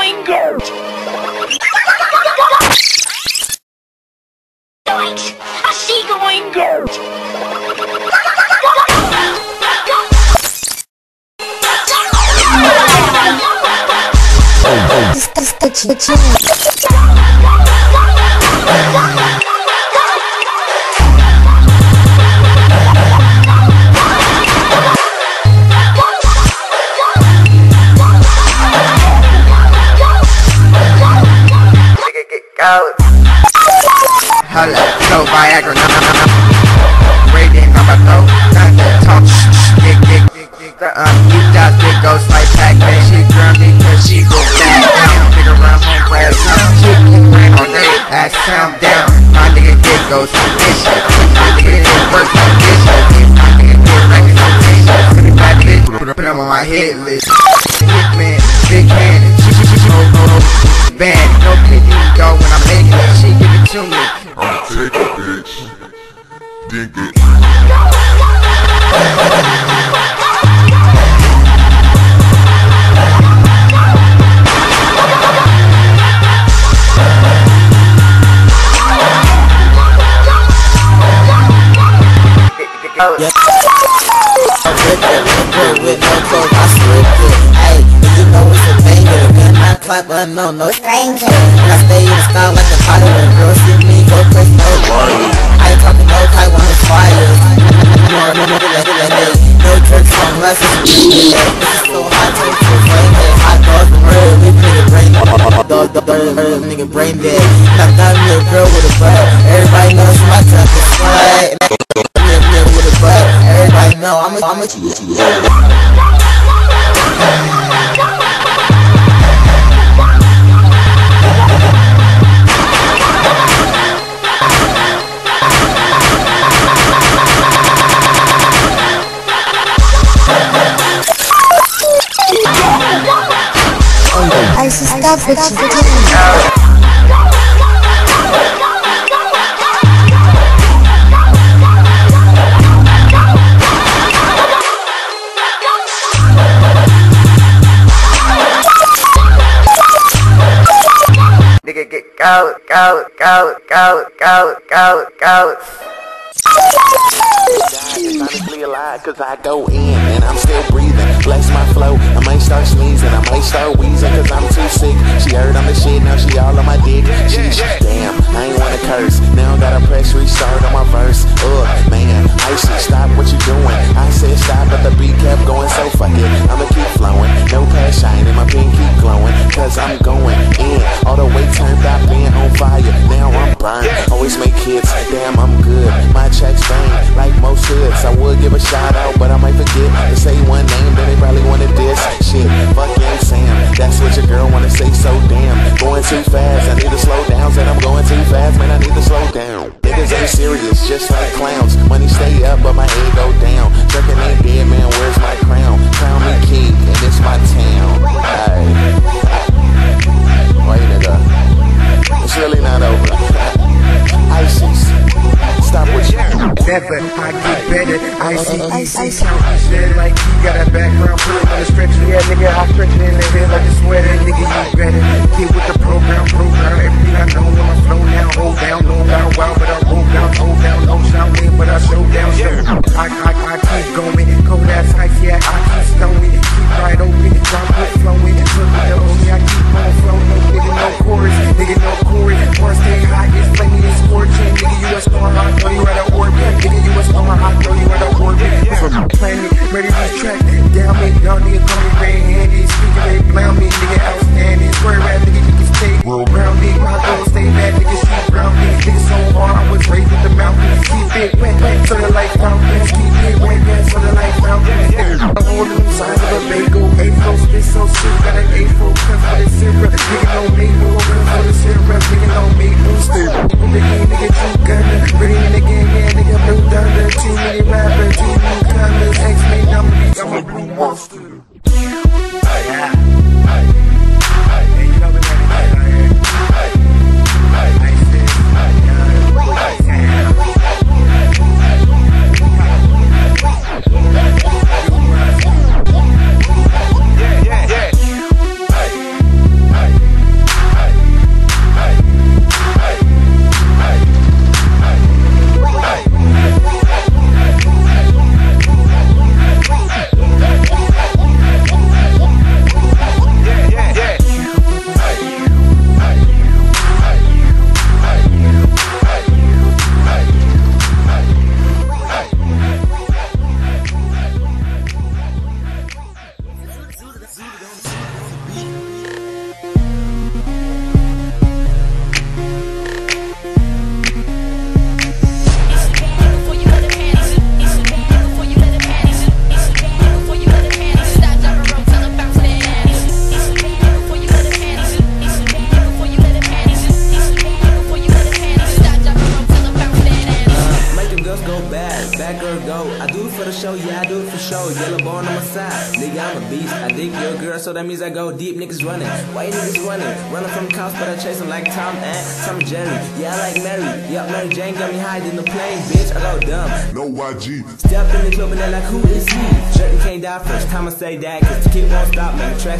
going gold. I see going gold. Holla, so Viagra, Rating, I'm about to talk, dick, you just big ghost like Pac-Man. She drummy cause she go back down. Nigga run home class, she keep rain all day, ass sound down. My nigga dick goes like this shit, my nigga dick works like this shit. My nigga dick records like this shit. Put it back, bitch, put him on my hit list. Hitman, big cannon, band, no pity, go when I'm making it, she give it to me. I'll take it, bitch. Dink it. Yeah. With no clothes, I slipped it. Hey, you know it's a banger. Man, I clap, but no stranger. And I stay in the style like a pilot. When girls see me, go crazy, no fire. I ain't talking no kite when it's fire. No tricks on less, it's this is so hot, take to brain dead. Hot dogs from real, we nigga brain dead. Nigga brain dead. Knocked down a little girl with a butt. Everybody knows my truck is slut. With a butt. Everybody know I'm a I stop it. Nigga get go. It's honestly a lie, cause I go in and I'm still breathing. Bless my flow, I might start sneezing, I might start wheezing cause I'm too sick. She heard I'm the shit, now she all on my dick. Damn, I ain't wanna curse. Now gotta press restart on my verse. Man, Icy, stop what you doing. I said stop, but the beat kept going, so fuck it, I'ma keep flowing. No past shining, my pen keep glowing, cause I'm going in. All the way turned up, being on fire, now I'm burned. Always make hits, damn I'm good. My checks bang, like most hoods. I would give a shout out, but I might forget to say one name, then they probably wanna diss. Shit, fuck Young Sam, that's what your girl wanna say, so damn. Going too fast, I need to slow down. Said I'm going too fast, man, I need to slow down. Niggas ain't serious, just like clowns. Money stay up, but my head go down. Drinking ain't dead, man, where's my crown? Crown me king, and it's my town. Ayy. Wait, nigga. It's really not over. Isis, stop what you Never, I get better. I see counting shit like you got a background, put it on the stretcher. Yeah, nigga, I stretch it in the head like a sweater. Nigga, you better get with the program. Everything I know when I flow now, hold down, no bow wow, but I roll down, hold down, no shout in, but I show down, I keep going, cold ass ice, yeah, I keep stowing, keep right open, drop it flowing, turn it on me, I keep on flowing, nigga, no chorus, more stay hot, it's flaming, it's scorching, nigga, you a storm, I throw you at a orbit, nigga, you a storm, I throw you at a orbit, from the planet, ready to track, down me, y'all nigga, call me red-handed, speaking, they blow me, nigga, outstanding, square rap, nigga, you can stay, brown me, my girl, stay mad, nigga, she brown me, nigga, so hard, I was raised with the mountains, keep it wet, so the light fountains, keep it wet, so the light fountains, I'm holding the size of a bagel, A4, spit so sick, got an A4, cut for the syrup, nigga, no maple, cut for the syrup, nigga, no maple, still, nigga, true gunner, ready in the game, yeah, nigga, blue thunder, too many rappers, too many colors, X-Men, I'm a blue monster. Yeah. Yeah. I dig your girl, so that means I go deep. Niggas running, why you niggas running? Running from cops, but I chase them like Tom and Tom Jerry. Yeah, I like Mary. Yup, Mary Jane got me high in the plane, bitch. I go dumb. No YG. Step in the club and they're like, who is he? Certain can't die first time I say that, cause the kid won't stop making tracks.